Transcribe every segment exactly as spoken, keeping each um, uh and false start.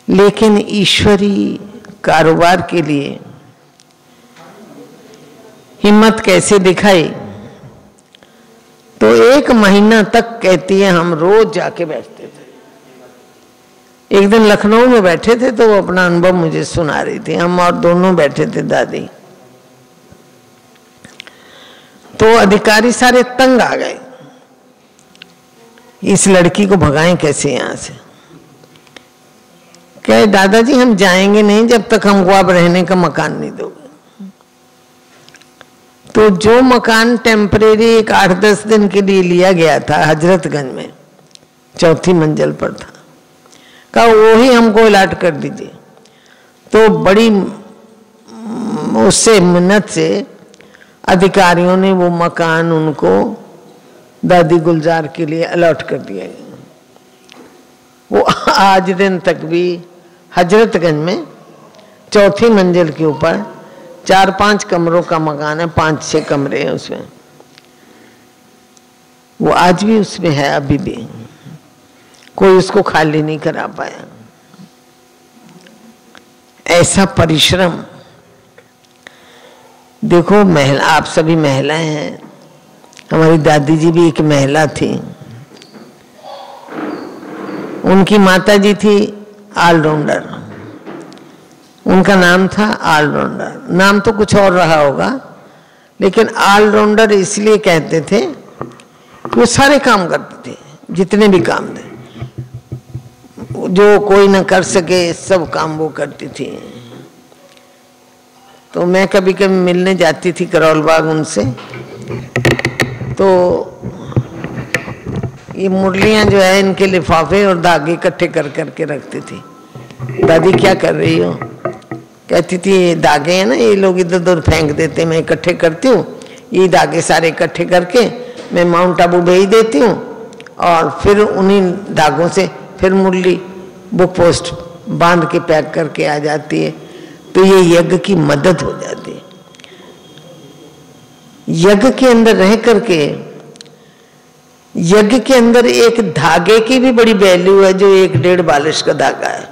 लेकिन ईश्वरी कारोबार के लिए हिम्मत कैसे दिखाई, तो एक महीना तक कहती है हम रोज जाके बैठते थे। एक दिन लखनऊ में बैठे थे तो वो अपना अनुभव मुझे सुना रही थी। हम और दोनों बैठे थे दादी। तो अधिकारी सारे तंग आ गए, इस लड़की को भगाएं कैसे यहां से। कहे दादाजी हम जाएंगे नहीं जब तक हमको आप रहने का मकान नहीं दोगे। तो जो मकान टेम्परेरी एक आठ दस दिन के लिए लिया गया था हजरतगंज में, चौथी मंजिल पर था, कहा वो ही हमको अलॉट कर दीजिए। तो बड़ी उससे मिन्नत से अधिकारियों ने वो मकान उनको दादी गुलजार के लिए अलॉट कर दिया। वो आज दिन तक भी हजरतगंज में चौथी मंजिल के ऊपर चार पांच कमरों का मकान है, पांच छह कमरे हैं उसमें, वो आज भी उसमें है। अभी भी कोई उसको खाली नहीं करा पाया। ऐसा परिश्रम देखो। महिला, आप सभी महिलाएं हैं, हमारी दादी जी भी एक महिला थी। उनकी माता जी थी ऑलराउंडर, उनका नाम था ऑलराउंडर। नाम तो कुछ और रहा होगा, लेकिन ऑलराउंडर इसलिए कहते थे कि वो सारे काम करते थे, जितने भी काम थे, जो कोई न कर सके सब काम वो करती थी। तो मैं कभी कभी मिलने जाती थी करोल बाग उनसे, तो ये मुरलियां जो है इनके लिफाफे और धागे इकट्ठे कर करके रखती थी। दादी क्या कर रही हो? कहती थी ये धागे हैं ना, ये लोग इधर उधर फेंक देते, मैं इकट्ठे करती हूँ। ये धागे सारे इकट्ठे करके मैं माउंट आबू भेज देती हूँ और फिर उन्हीं धागों से फिर मुरली बुक पोस्ट बांध के पैक करके आ जाती है। तो ये यज्ञ की मदद हो जाती है। यज्ञ के अंदर रह करके, यज्ञ के अंदर एक धागे की भी बड़ी वैल्यू है, जो एक डेढ़ बालिश का धागा है।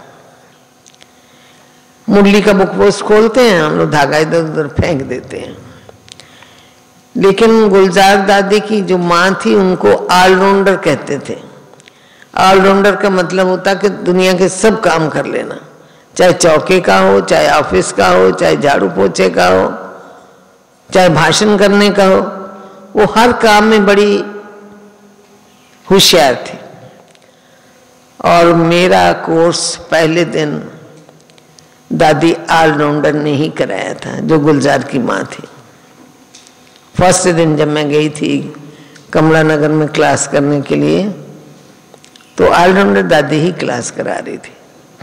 मुरली का बुक पोस्ट खोलते हैं हम लोग, धागा इधर उधर फेंक देते हैं। लेकिन गुलजार दादी की जो माँ थी उनको ऑलराउंडर कहते थे। ऑलराउंडर का मतलब होता कि दुनिया के सब काम कर लेना, चाहे चौके का हो, चाहे ऑफिस का हो, चाहे झाड़ू पोछे का हो, चाहे भाषण करने का हो, वो हर काम में बड़ी होशियार थी। और मेरा कोर्स पहले दिन दादी ऑलराउंडर ने ही कराया था, जो गुलजार की माँ थी। फर्स्ट दिन जब मैं गई थी कमला नगर में क्लास करने के लिए, तो ऑलराउंडर दादी ही क्लास करा रही थी।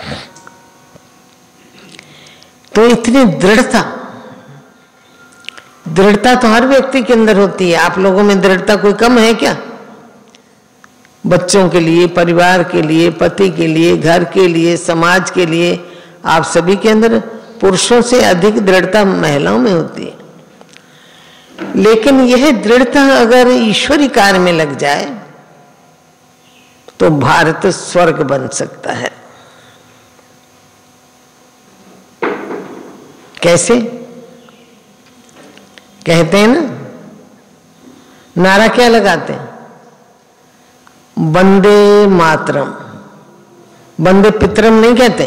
तो इतनी दृढ़ता, दृढ़ता तो हर व्यक्ति के अंदर होती है। आप लोगों में दृढ़ता कोई कम है क्या? बच्चों के लिए, परिवार के लिए, पति के लिए, घर के लिए, समाज के लिए, आप सभी के अंदर पुरुषों से अधिक दृढ़ता महिलाओं में होती है। लेकिन यह दृढ़ता अगर ईश्वरी कार्य में लग जाए तो भारत स्वर्ग बन सकता है। कैसे? कहते हैं ना, नारा क्या लगाते हैं? वंदे मातरम। वंदे पितरम नहीं कहते।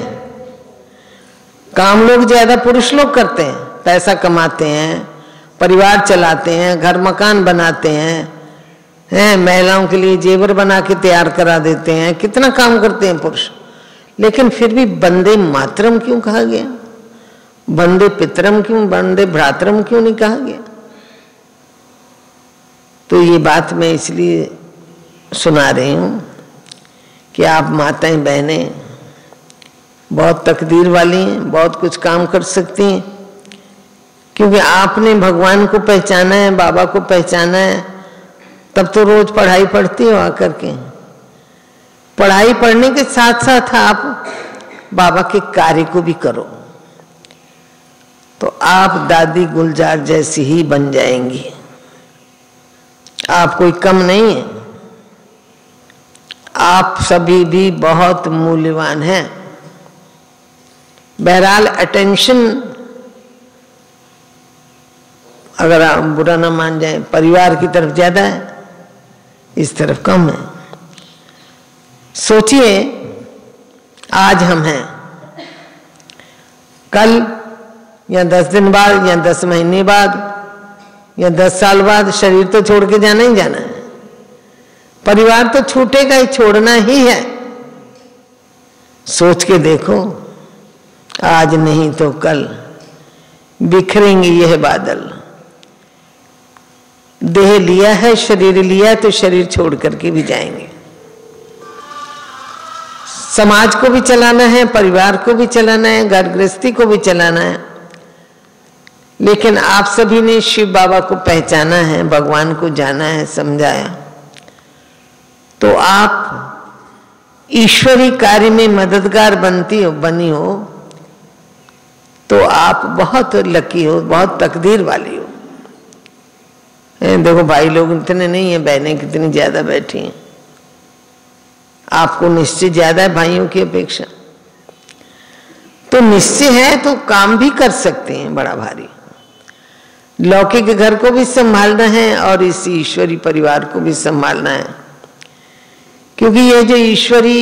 काम लोग ज्यादा पुरुष लोग करते हैं, पैसा कमाते हैं, परिवार चलाते हैं, घर मकान बनाते हैं, हैं महिलाओं के लिए जेवर बना के तैयार करा देते हैं, कितना काम करते हैं पुरुष। लेकिन फिर भी वंदे मातरम क्यों कहा गया? वंदे पितरम क्यों, वंदे भ्रातरम क्यों नहीं कहा गया? तो ये बात मैं इसलिए सुना रही हूं कि आप माताएं बहनें बहुत तकदीर वाली हैं, बहुत कुछ काम कर सकती हैं, क्योंकि आपने भगवान को पहचाना है, बाबा को पहचाना है, तब तो रोज पढ़ाई पढ़ती हो आकर के। पढ़ाई पढ़ने के साथ साथ आप बाबा के कार्य को भी करो, तो आप दादी गुलजार जैसी ही बन जाएंगी। आप कोई कम नहीं है, आप सभी भी बहुत मूल्यवान हैं। बहरहाल अटेंशन, अगर आप बुरा ना मान जाए, परिवार की तरफ ज्यादा है, इस तरफ कम है। सोचिए आज हम हैं, कल या दस दिन बाद या दस महीने बाद या दस साल बाद शरीर तो छोड़ के जाना ही जाना है। परिवार तो छूटेगा ही, छोड़ना ही है। सोच के देखो, आज नहीं तो कल बिखरेंगे यह बादल। देह लिया है, शरीर लिया है, तो शरीर छोड़ करके भी जाएंगे। समाज को भी चलाना है, परिवार को भी चलाना है, घर गृहस्थी को भी चलाना है। लेकिन आप सभी ने शिव बाबा को पहचाना है, भगवान को जाना है, समझाया, तो आप ईश्वरी कार्य में मददगार बनती हो बनी हो तो आप बहुत लकी हो, बहुत तकदीर वाली हो। देखो भाई लोग इतने नहीं है, बहनें कितनी ज्यादा बैठी हैं। आपको निश्चय ज्यादा है भाइयों की अपेक्षा। तो निश्चय है तो काम भी कर सकते हैं बड़ा भारी। लौकिक घर को भी संभालना है और इस ईश्वरी परिवार को भी संभालना है, क्योंकि ये जो ईश्वरी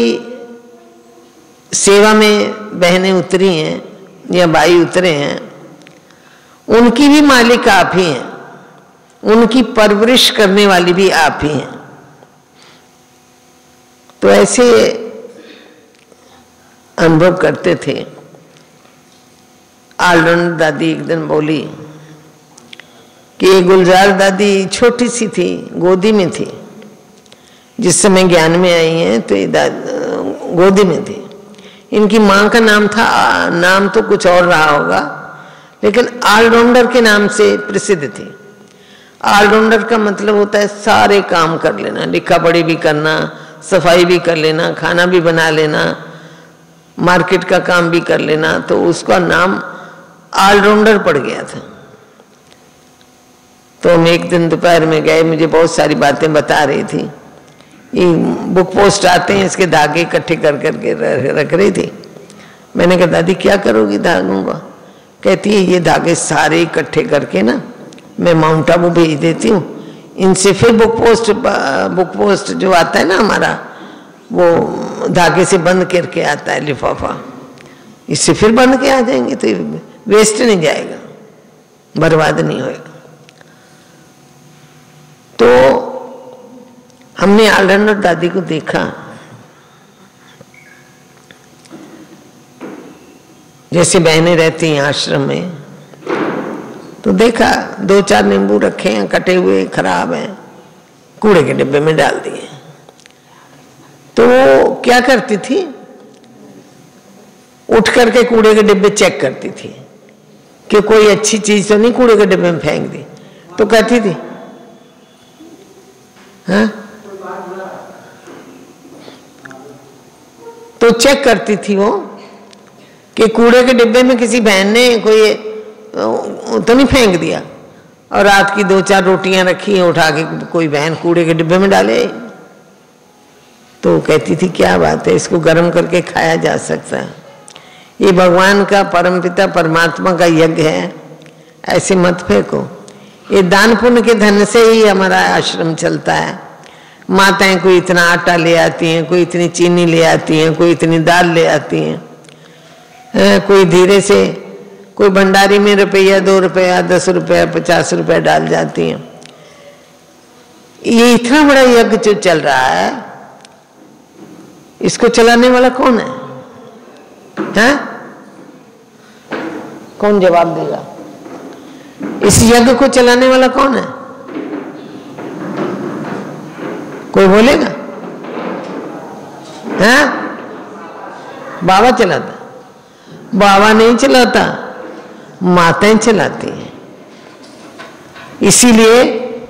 सेवा में बहनें उतरी हैं या भाई उतरे हैं, उनकी भी मालिक आप ही हैं, उनकी परवरिश करने वाली भी आप ही हैं। तो ऐसे अनुभव करते थे। आलरन दादी एक दिन बोली कि गुलजार दादी छोटी सी थी, गोदी में थी, जिस समय ज्ञान में आई हैं तो ये गोदी में थी। इनकी माँ का नाम था, नाम तो कुछ और रहा होगा, लेकिन ऑलराउंडर के नाम से प्रसिद्ध थी। ऑलराउंडर का मतलब होता है सारे काम कर लेना, लिखा पढ़ी भी करना, सफाई भी कर लेना, खाना भी बना लेना, मार्केट का काम भी कर लेना। तो उसका नाम ऑलराउंडर पड़ गया था। तो हम एक दिन दोपहर में गए, मुझे बहुत सारी बातें बता रही थी। ये बुक पोस्ट आते हैं, इसके धागे इकट्ठे कर करके रख रही थी। मैंने कहा दादी क्या करोगी धागों का? कहती है ये धागे सारे इकट्ठे करके ना मैं माउंट आबू भेज देती हूँ, इनसे फिर बुक पोस्ट बुक पोस्ट जो आता है ना हमारा, वो धागे से बंद करके आता है लिफाफा, इससे फिर बंद के आ जाएंगे, तो वेस्ट नहीं जाएगा, बर्बाद नहीं होएगा। तो हमने ऑलराउंडर दादी को देखा, जैसे बहनें रहती हैं आश्रम में, तो देखा दो चार नींबू रखे हैं, कटे हुए खराब हैं, कूड़े के डिब्बे में डाल दिए। तो वो क्या करती थी, उठ करके कूड़े के डिब्बे चेक करती थी कि कोई अच्छी चीज तो नहीं कूड़े के डिब्बे में फेंक दी। तो कहती थी हाँ, तो चेक करती थी वो कि कूड़े के डिब्बे में किसी बहन ने कोई तो नहीं फेंक दिया, और रात की दो चार रोटियां रखी हैं, उठा के कोई बहन कूड़े के डिब्बे में डाले। तो कहती थी क्या बात है, इसको गर्म करके खाया जा सकता है, ये भगवान का परमपिता परमात्मा का यज्ञ है, ऐसे मत फेंको। ये दान पुण्य के धन से ही हमारा आश्रम चलता है। माताएं कोई इतना आटा ले आती हैं, कोई इतनी चीनी ले आती हैं, कोई इतनी दाल ले आती हैं, कोई धीरे से कोई भंडारी में रुपया दो रुपया दस रुपया पचास रुपया डाल जाती हैं। ये इतना बड़ा यज्ञ जो चल रहा है, इसको चलाने वाला कौन है, हैं? कौन जवाब देगा? इस यज्ञ को चलाने वाला कौन है? कोई बोलेगा? हैं? बाबा चलाता? बाबा नहीं चलाता, माताएं चलाती हैं। इसीलिए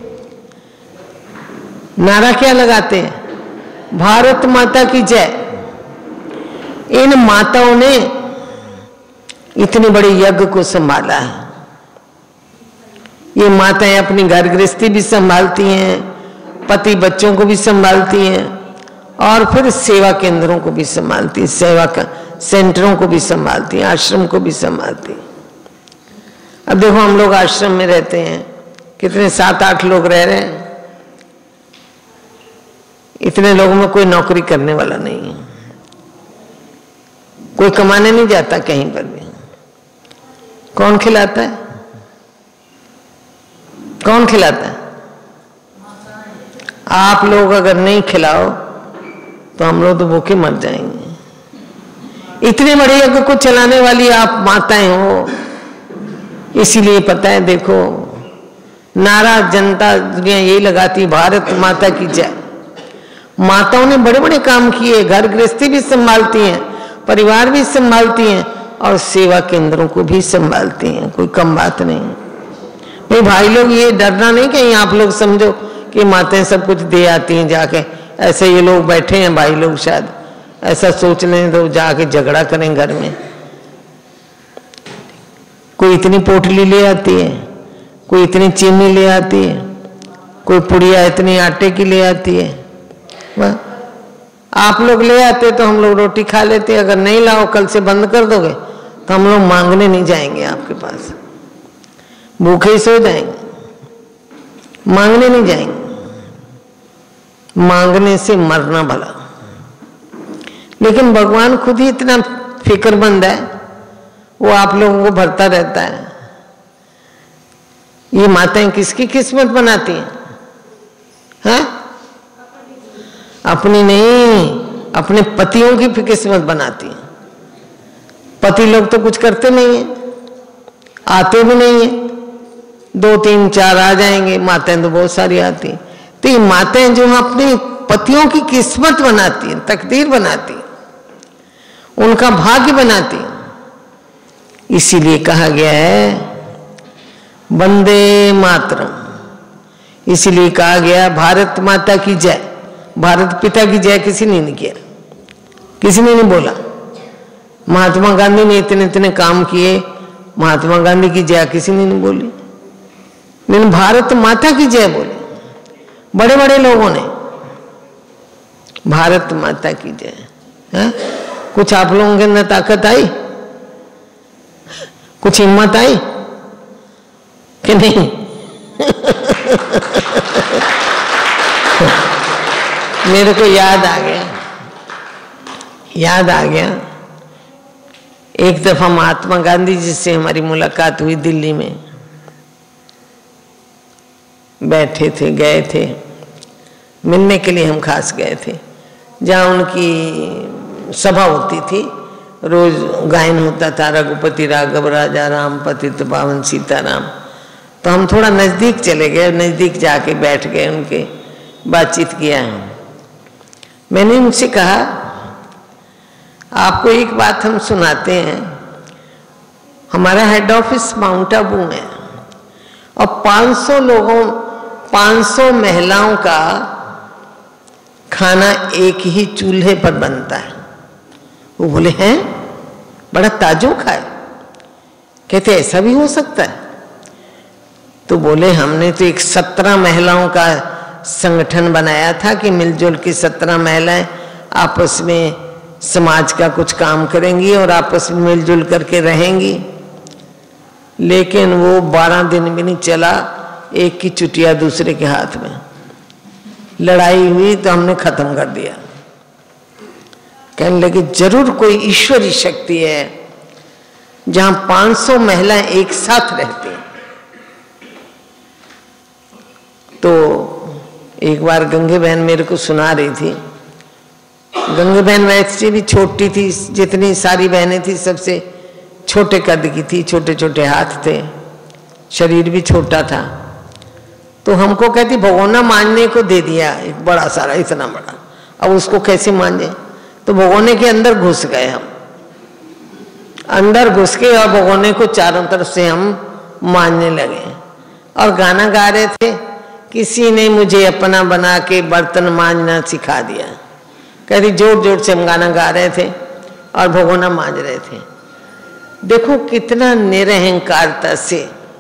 नारा क्या लगाते हैं? भारत माता की जय। इन माताओं ने इतने बड़े यज्ञ को संभाला है। ये माताएं अपनी घर गृहस्थी भी संभालती हैं, पति बच्चों को भी संभालती हैं, और फिर सेवा केंद्रों को भी संभालती हैं। सेवा का सेंटरों को भी संभालती हैं, आश्रम को भी संभालती हैं। अब देखो हम लोग आश्रम में रहते हैं, कितने सात आठ लोग रह रहे हैं, इतने लोगों में कोई नौकरी करने वाला नहीं है, कोई कमाने नहीं जाता कहीं पर भी। कौन खिलाता है? कौन खिलाता है? आप लोग अगर नहीं खिलाओ तो हम लोग तो भूखे मर जाएंगे। इतने बड़े यज्ञ को चलाने वाली आप माताएं हो, इसीलिए पता है, देखो नारा जनता दुनिया यही लगाती, भारत माता की जय। माताओं ने बड़े बड़े काम किए, घर गृहस्थी भी संभालती हैं, परिवार भी संभालती हैं और सेवा केंद्रों को भी संभालती हैं, कोई कम बात नहीं। भाई भाई लोग ये डरना नहीं कहीं आप लोग समझो कि माताएं सब कुछ दे आती हैं जाके, ऐसे ये लोग बैठे हैं भाई लोग शायद ऐसा सोच लें तो जाके झगड़ा करें घर में। कोई इतनी पोटली ले आती है, कोई इतनी चीनी ले आती है, कोई पुड़िया इतनी आटे की ले आती है। वह आप लोग ले आते तो हम लोग रोटी खा लेते, अगर नहीं लाओ कल से बंद कर दोगे तो हम लोग मांगने नहीं जाएंगे आपके पास, भूखे ही सो जाएंगे, मांगने नहीं जाएंगे। मांगने से मरना भला। लेकिन भगवान खुद ही इतना फिक्रमंद है, वो आप लोगों को भरता रहता है। ये माताएं किसकी किस्मत बनाती हैं? हैं? अपनी नहीं, अपने पतियों की भी किस्मत बनाती हैं। पति लोग तो कुछ करते नहीं है, आते भी नहीं है, दो तीन चार आ जाएंगे, माताएं तो बहुत सारी आती हैं। तो ये माताएं जो अपने पतियों की किस्मत बनाती हैं, तकदीर बनाती हैं, उनका भाग्य बनाती हैं। इसीलिए कहा गया है वंदे मातरम। इसीलिए कहा गया भारत माता की जय। भारत पिता की जय किसी ने नहीं किया, किसी ने नहीं बोला। महात्मा गांधी ने इतने इतने काम किए, महात्मा गांधी की जय किसी ने नहीं बोली, लेकिन भारत माता की जय बोली बड़े बड़े लोगों ने। भारत माता की जय है। कुछ आप लोगों के अंदर ताकत आई, कुछ हिम्मत आई कि नहीं? मेरे को याद आ गया, याद आ गया एक दफा महात्मा गांधी जी से हमारी मुलाकात हुई दिल्ली में। बैठे थे, गए थे मिलने के लिए, हम खास गए थे जहाँ उनकी सभा होती थी, रोज गायन होता था, रघुपति राघव राजा राम पतित पावन सीताराम। तो हम थोड़ा नज़दीक चले गए, नज़दीक जाके बैठ गए, उनके बातचीत किया। मैंने उनसे कहा आपको एक बात हम सुनाते हैं, हमारा हेड ऑफिस माउंट आबू में और पाँच सौ लोगों पाँच सौ महिलाओं का खाना एक ही चूल्हे पर बनता है। वो बोले हैं बड़ा ताज्जुब है, कहते ऐसा भी हो सकता है? तो बोले हमने तो एक सत्रह महिलाओं का संगठन बनाया था कि मिलजुल के सत्रह महिलाएं आपस में समाज का कुछ काम करेंगी और आपस में मिलजुल करके रहेंगी। लेकिन वो बारह दिन भी नहीं चला, एक की चुटिया दूसरे के हाथ में, लड़ाई हुई तो हमने खत्म कर दिया। कहने लगे जरूर कोई ईश्वरी शक्ति है जहां पाँच सौ महिलाएं एक साथ रहती हैं। तो एक बार गंगे बहन मेरे को सुना रही थी। गंगे बहन वैसे भी छोटी थी, जितनी सारी बहनें थी सबसे छोटे कद की थी, छोटे छोटे हाथ थे, शरीर भी छोटा था। तो हमको कहती भगोना मांझने को दे दिया, एक बड़ा सारा, इतना बड़ा, अब उसको कैसे मांझे? तो भगोने के अंदर घुस गए हम, अंदर घुस के और भगोने को चारों तरफ से हम मांझने लगे और गाना गा रहे थे। किसी ने मुझे अपना बना के बर्तन मांझना सिखा दिया। कहती जोर जोर से हम गाना गा रहे थे और भगोना मांझ रहे थे। देखो कितना निरहंकारता से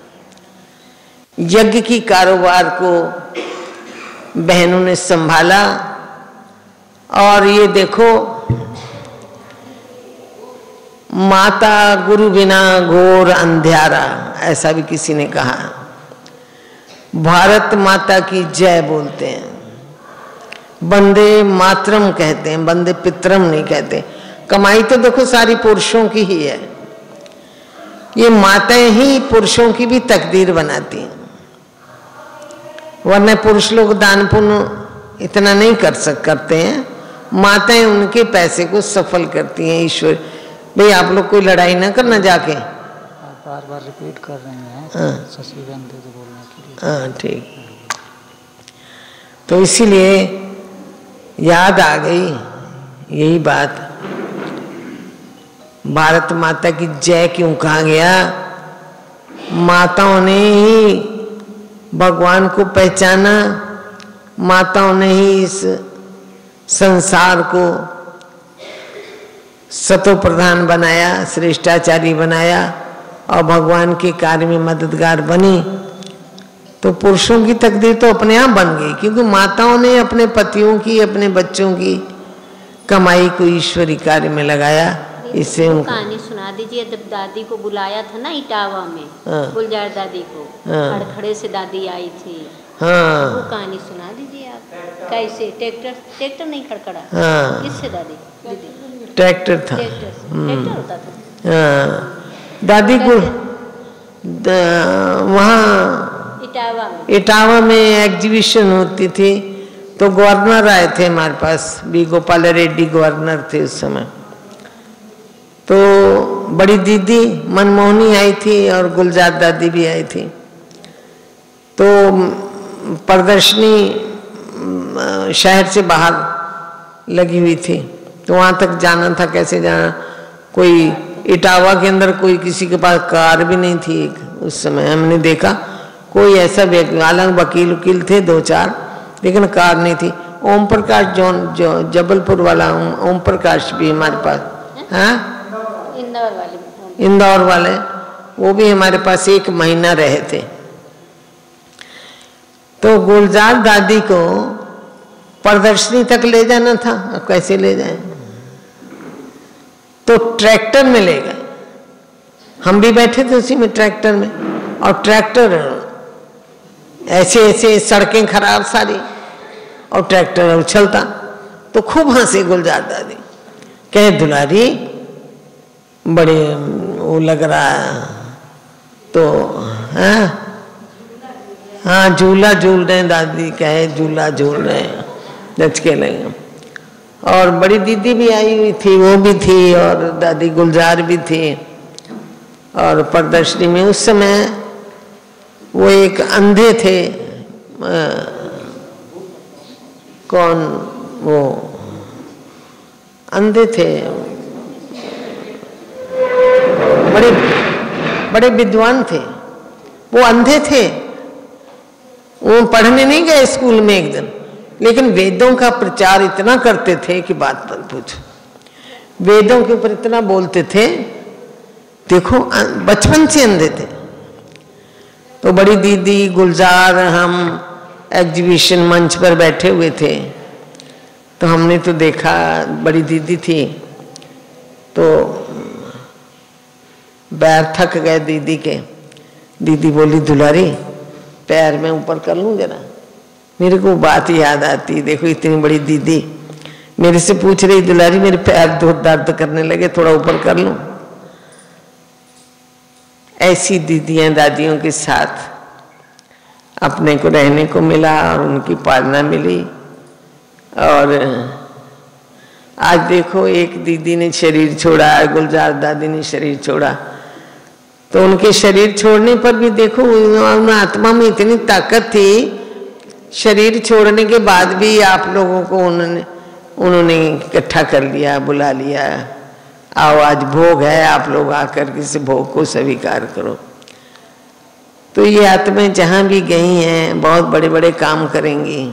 यज्ञ की कारोबार को बहनों ने संभाला। और ये देखो माता गुरु बिना घोर अंधियारा, ऐसा भी किसी ने कहा। भारत माता की जय बोलते हैं, वंदे मातरम कहते हैं, वंदे पितरम नहीं कहते। कमाई तो देखो सारी पुरुषों की ही है, ये माताएं ही पुरुषों की भी तकदीर बनाती हैं, वरना पुरुष लोग दान पुण्य इतना नहीं कर सक करते हैं, माताएं उनके पैसे को सफल करती हैं। ईश्वर भाई आप लोग कोई लड़ाई ना करना जाके, बार बार रिपीट कर रहे हैं। हाँ शशि बंदे तो बोलने के लिए। हाँ ठीक। तो इसीलिए याद आ गई यही बात, भारत माता की जय क्यों कहा गया? माताओं ने ही भगवान को पहचाना, माताओं ने ही इस संसार को सतो प्रधान बनाया, श्रेष्ठाचारी बनाया और भगवान के कार्य में मददगार बनी। तो पुरुषों की तकदीर तो अपने आप बन गई, क्योंकि माताओं ने अपने पतियों की, अपने बच्चों की कमाई को ईश्वरी कार्य में लगाया। इससे उनको कहानी सुना दीजिए। जब दादी को बुलाया था ना इटावा में, हाँ। गुलजार दादी को, हाँ। खड़खड़े से दादी आई थी, हाँ वो कहानी सुना दीजिए आप। कैसे? ट्रैक्टर ट्रैक्टर नहीं खड़खड़ा, हाँ किससे दादी? दीदी ट्रैक्टर था, ट्रैक्टर से, ट्रैक्टर होता था। हाँ दादी को वहाँ इटावा में इटावा में एग्जीबिशन होती थी, तो गवर्नर आए थे हमारे पास, बी गोपाल रेड्डी गवर्नर थे उस समय। तो बड़ी दीदी मनमोहनी आई थी और गुलजार दादी भी आई थी। तो प्रदर्शनी शहर से बाहर लगी हुई थी, तो वहाँ तक जाना था। कैसे जाना? कोई इटावा के अंदर कोई किसी के पास कार भी नहीं थी उस समय, हमने देखा कोई ऐसा व्यक्ति, हालांकि वकील वकील थे दो चार, लेकिन कार नहीं थी। ओम प्रकाश जौन जो जबलपुर वाला ओम प्रकाश भी हमारे पास, हाँ इंदौर वाले, इंदौर वाले, वो भी हमारे पास एक महीना रहे थे। तो गुलजार दादी को प्रदर्शनी तक ले जाना था, अब कैसे ले जाए? तो ट्रैक्टर में ले गए, हम भी बैठे थे उसी में ट्रैक्टर में, और ट्रैक्टर ऐसे ऐसे, सड़कें खराब सारी और ट्रैक्टर उछलता। तो खूब हंसे गुलजार दादी, कहे दुलारी बड़े वो लग रहा है। तो हाँ हाँ झूला झूल रहे हैं, दादी कहे झूला झूल रहे हैं, लचके लगे। और बड़ी दीदी भी आई हुई थी, वो भी थी, और दादी गुलजार भी थी। और प्रदर्शनी में उस समय वो एक अंधे थे, आ, कौन वो अंधे थे, बड़े बड़े विद्वान थे, वो अंधे थे। वो पढ़ने नहीं गए स्कूल में एक दिन, लेकिन वेदों का प्रचार इतना करते थे कि बात मत पूछो। वेदों के ऊपर इतना बोलते थे, देखो बचपन से अंधे थे। तो बड़ी दीदी गुलजार हम एग्जीबिशन मंच पर बैठे हुए थे, तो हमने तो देखा, बड़ी दीदी थी, तो पैर थक गए दीदी के। दीदी बोली दुलारी पैर में ऊपर कर लूँ जरा। मेरे को बात याद आती, देखो इतनी बड़ी दीदी मेरे से पूछ रही, दुलारी मेरे पैर दो दर्द करने लगे, थोड़ा ऊपर कर लूँ। ऐसी दीदियां दादियों के साथ अपने को रहने को मिला और उनकी पालना मिली। और आज देखो एक दीदी ने शरीर छोड़ा, गुलजार दादी ने शरीर छोड़ा, तो उनके शरीर छोड़ने पर भी देखो उन आत्मा में इतनी ताकत थी, शरीर छोड़ने के बाद भी आप लोगों को उन्होंने उन्होंने इकट्ठा कर लिया, बुला लिया, आओ आज भोग है, आप लोग आकर के इस भोग को स्वीकार करो। तो ये आत्माएं जहाँ भी गई हैं बहुत बड़े बड़े काम करेंगी।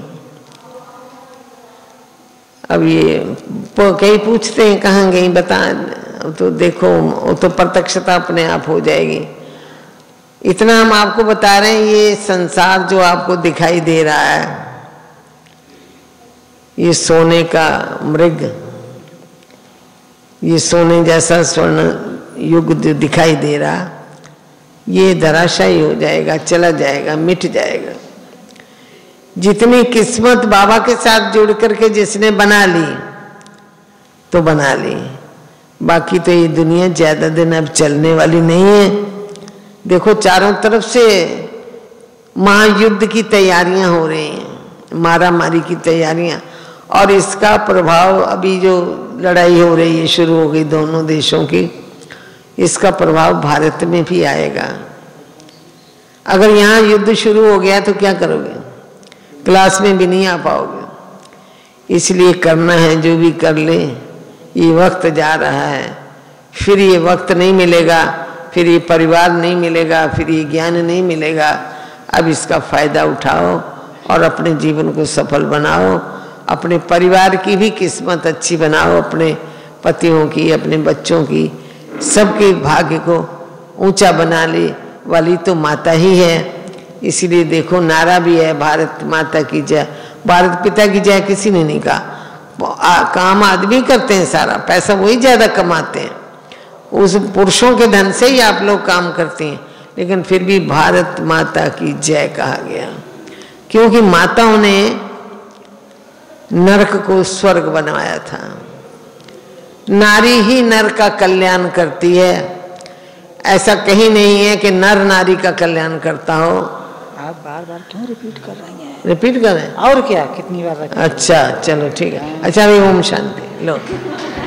अब ये कई पूछते हैं कहाँ गई बता, तो देखो वो तो प्रत्यक्षता अपने आप हो जाएगी। इतना हम आपको बता रहे हैं, ये संसार जो आपको दिखाई दे रहा है, ये सोने का मृग, ये सोने जैसा स्वर्ण युग जो दिखाई दे रहा, ये धराशायी हो जाएगा, चला जाएगा, मिट जाएगा। जितनी किस्मत बाबा के साथ जुड़ करके जिसने बना ली तो बना ली, बाकी तो ये दुनिया ज्यादा दिन अब चलने वाली नहीं है। देखो चारों तरफ से महायुद्ध की तैयारियां हो रही हैं, मारा मारी की तैयारियां, और इसका प्रभाव अभी जो लड़ाई हो रही है, शुरू हो गई दोनों देशों की, इसका प्रभाव भारत में भी आएगा। अगर यहाँ युद्ध शुरू हो गया तो क्या करोगे? क्लास में भी नहीं आ पाओगे। इसलिए करना है जो भी कर ले, ये वक्त जा रहा है, फिर ये वक्त नहीं मिलेगा, फिर ये परिवार नहीं मिलेगा, फिर ये ज्ञान नहीं मिलेगा। अब इसका फायदा उठाओ और अपने जीवन को सफल बनाओ, अपने परिवार की भी किस्मत अच्छी बनाओ, अपने पतियों की, अपने बच्चों की, सबके भाग्य को ऊंचा बनाने वाली तो माता ही है। इसीलिए देखो नारा भी है, भारत माता की जय, भारत पिता की जय किसी ने नहीं कहा। आ, काम आदमी करते हैं, सारा पैसा वही ज्यादा कमाते हैं, उस पुरुषों के धन से ही आप लोग काम करते हैं, लेकिन फिर भी भारत माता की जय कहा गया, क्योंकि माताओं ने नरक को स्वर्ग बनवाया था। नारी ही नर का कल्याण करती है, ऐसा कहीं नहीं है कि नर नारी का कल्याण करता हो। आप बार बार क्यों रिपीट कर रही हैं? रिपीट कर रहे हैं और क्या, कितनी बार? अच्छा चलो ठीक है। अच्छा अभी ओम शांति लो।